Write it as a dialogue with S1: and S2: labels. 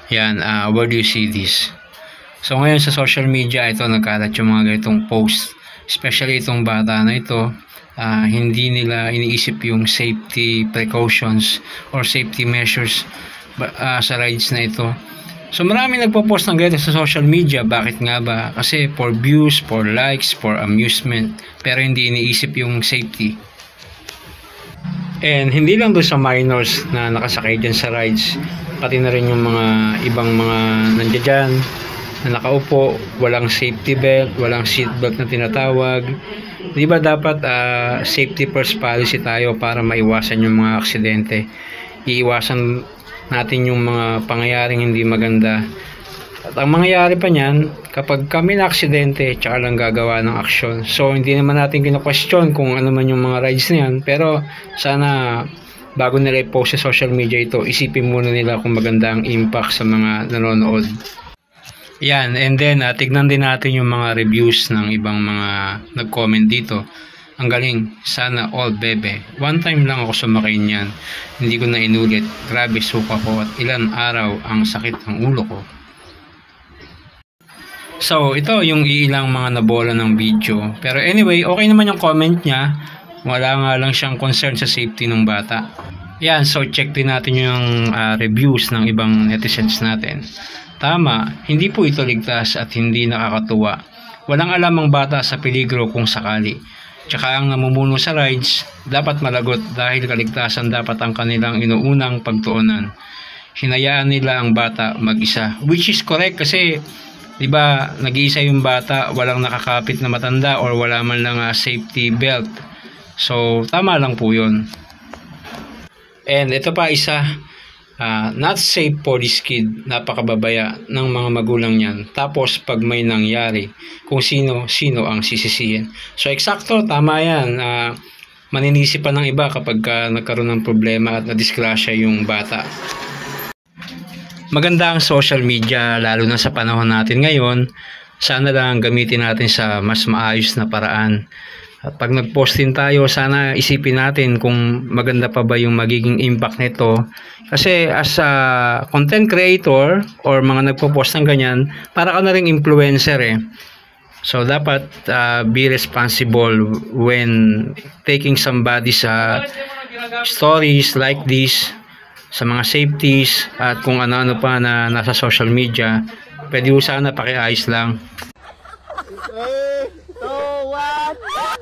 S1: Yan, where do you see this? So ngayon sa social media, ito nagkalat yung mga ganitong post. Especially itong bata na ito, hindi nila iniisip yung safety precautions or safety measures sa rides na ito. So marami nagpo-post ng ganito sa social media. Bakit nga ba? Kasi for views, for likes, for amusement, pero hindi iniisip yung safety. And hindi lang doon sa minors na nakasakay dyan sa rides, pati na rin yung mga ibang mga nandiyan dyan na nakaupo, walang safety belt, walang seat belt na tinatawag. Di ba dapat safety first policy tayo para maiwasan yung mga aksidente? Iiwasan natin yung mga pangyayaring hindi maganda. At ang mangyayari pa niyan, kapag kami na aksidente, tsaka lang gagawa ng aksyon. So, hindi naman natin kina-question kung ano man yung mga rides na yan. Pero, sana, bago nila i-post sa social media ito, isipin muna nila kung maganda ang impact sa mga nanonood. Yan, and then, tignan din natin yung mga reviews ng ibang mga nag-comment dito. Ang galing, sana all bebe. One time lang ako sumakay niyan. Hindi ko na inulit. Grabe suka ko at ilan araw ang sakit ng ulo ko. So, ito yung ilang mga nabola ng video. Pero anyway, okay naman yung comment niya. Wala nga lang siyang concern sa safety ng bata. Yan, so check din natin yung reviews ng ibang netizens natin. Tama, hindi po ito ligtas at hindi nakakatuwa. Walang alam ang bata sa peligro kung sakali. Tsaka ang namumuno sa rides, dapat malagot dahil kaligtasan dapat ang kanilang inuunang pagtuunan. Hinayaan nila ang bata mag-isa. Which is correct kasi, di ba, nag-iisa yung bata, walang nakakapit na matanda or wala man lang safety belt. So, tama lang po yun. And ito pa isa, not safe for this kid, napakababaya ng mga magulang niyan. Tapos pag may nangyari, kung sino ang sisisihin. So eksakto, tama yan. Maninisipan ng iba kapag nagkaroon ng problema at nadisgrasya yung bata. Maganda ang social media, lalo na sa panahon natin ngayon. Sana lang gamitin natin sa mas maayos na paraan. At pag nag-post din tayo, sana isipin natin kung maganda pa ba yung magiging impact nito. Kasi as a content creator or mga nagpo-post ng ganyan, para ka na ring influencer eh. So dapat be responsible when taking somebody's stories like this, sa mga safeties at kung ano-ano pa na nasa social media. Pwede sana pakiayos lang.
S2: 3, 2, 1